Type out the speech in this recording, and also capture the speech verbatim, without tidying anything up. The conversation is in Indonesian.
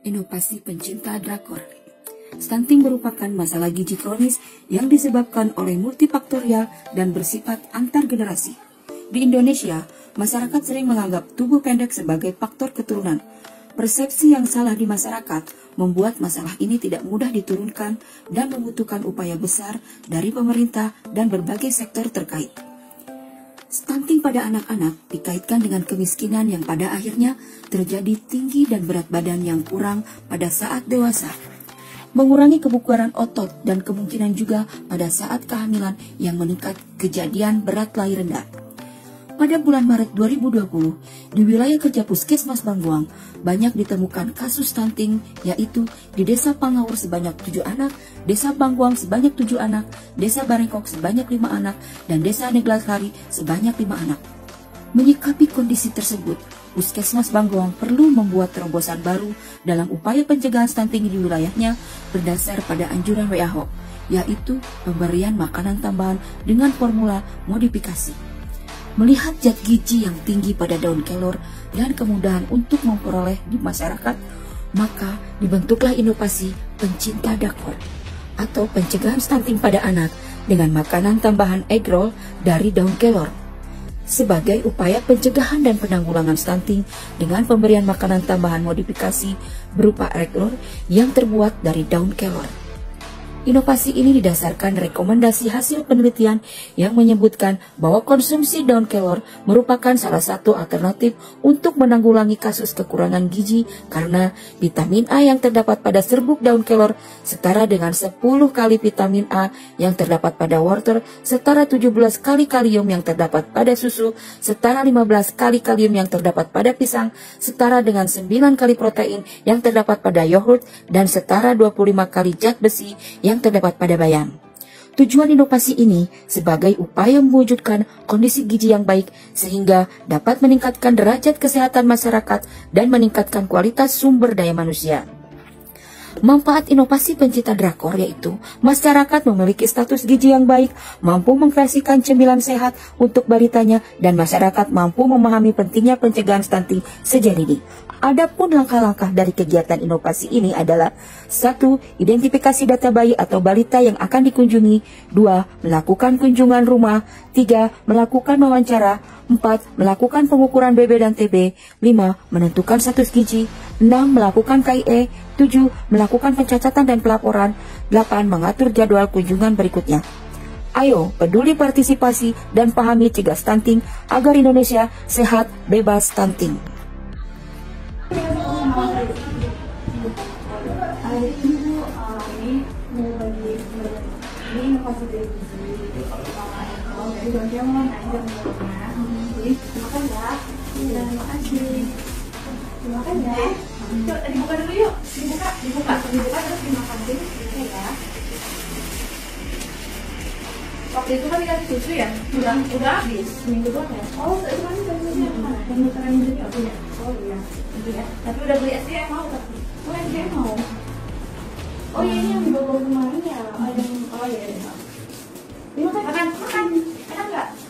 Inovasi pencinta drakor. Stunting merupakan masalah gizi kronis yang disebabkan oleh multifaktorial dan bersifat antar generasi. Di Indonesia, masyarakat sering menganggap tubuh pendek sebagai faktor keturunan. Persepsi yang salah di masyarakat membuat masalah ini tidak mudah diturunkan dan membutuhkan upaya besar dari pemerintah dan berbagai sektor terkait. Stunting pada anak-anak dikaitkan dengan kemiskinan yang pada akhirnya terjadi tinggi dan berat badan yang kurang pada saat dewasa. Mengurangi kebugaran otot dan kemungkinan juga pada saat kehamilan yang meningkat kejadian berat lahir rendah. Pada bulan Maret dua ribu dua puluh, di wilayah kerja Puskesmas Bangguang, banyak ditemukan kasus stunting, yaitu di Desa Pangawur sebanyak tujuh anak, Desa Bangguang sebanyak tujuh anak, Desa Barengkok sebanyak lima anak, dan Desa Neglasari sebanyak lima anak. Menyikapi kondisi tersebut, Puskesmas Bangguang perlu membuat terobosan baru dalam upaya pencegahan stunting di wilayahnya berdasar pada anjuran W H O, yaitu pemberian makanan tambahan dengan formula modifikasi. Melihat zat gizi yang tinggi pada daun kelor dan kemudahan untuk memperoleh di masyarakat, maka dibentuklah inovasi pencinta drakor atau pencegahan stunting pada anak dengan makanan tambahan egg roll dari daun kelor. Sebagai upaya pencegahan dan penanggulangan stunting dengan pemberian makanan tambahan modifikasi berupa egg roll yang terbuat dari daun kelor. Inovasi ini didasarkan rekomendasi hasil penelitian yang menyebutkan bahwa konsumsi daun kelor merupakan salah satu alternatif untuk menanggulangi kasus kekurangan gizi karena vitamin A yang terdapat pada serbuk daun kelor setara dengan sepuluh kali vitamin A yang terdapat pada wortel, setara tujuh belas kali kalium yang terdapat pada susu, setara lima belas kali kalium yang terdapat pada pisang, setara dengan sembilan kali protein yang terdapat pada yogurt, dan setara dua puluh lima kali zat besi yang yang terdapat pada bayam. Tujuan inovasi ini sebagai upaya mewujudkan kondisi gizi yang baik sehingga dapat meningkatkan derajat kesehatan masyarakat dan meningkatkan kualitas sumber daya manusia. Manfaat inovasi pencinta drakor yaitu masyarakat memiliki status gizi yang baik, mampu mengkreasikan cemilan sehat untuk balitanya, dan masyarakat mampu memahami pentingnya pencegahan stunting sejak dini. Adapun langkah-langkah dari kegiatan inovasi ini adalah satu. Identifikasi data bayi atau balita yang akan dikunjungi. Dua. Melakukan kunjungan rumah. Tiga. Melakukan wawancara. Empat. Melakukan pengukuran B B dan T B. Lima. Menentukan status gizi. Enam. Melakukan K I E. Tujuh. Melakukan pencatatan dan pelaporan. Delapan. Mengatur jadwal kunjungan berikutnya. Ayo peduli partisipasi dan pahami cegah stunting agar Indonesia sehat bebas stunting. Hari ini Bu, ini mau bagi ini inovasi dari gizi dari daun kelor, nah ini daun kelornya. Jadi makan ya, terima kasih. Dimakan ya. Coba dibuka dulu yuk, dibuka, dibuka, dibuka terus dimakan dulu, ya. Waktu itu kan dikasih susu ya, udah udah habis seminggu doang ya. Oh, itu kan udah susunya mana? Yang makanan ini aku ya. Oh iya, itu ya. Tapi udah beli S D M mau tapi. Oh S D M mau. Oh iya ini yang dibawa kemarin ya. Oh yang oh iya. Makan makan, enak nggak?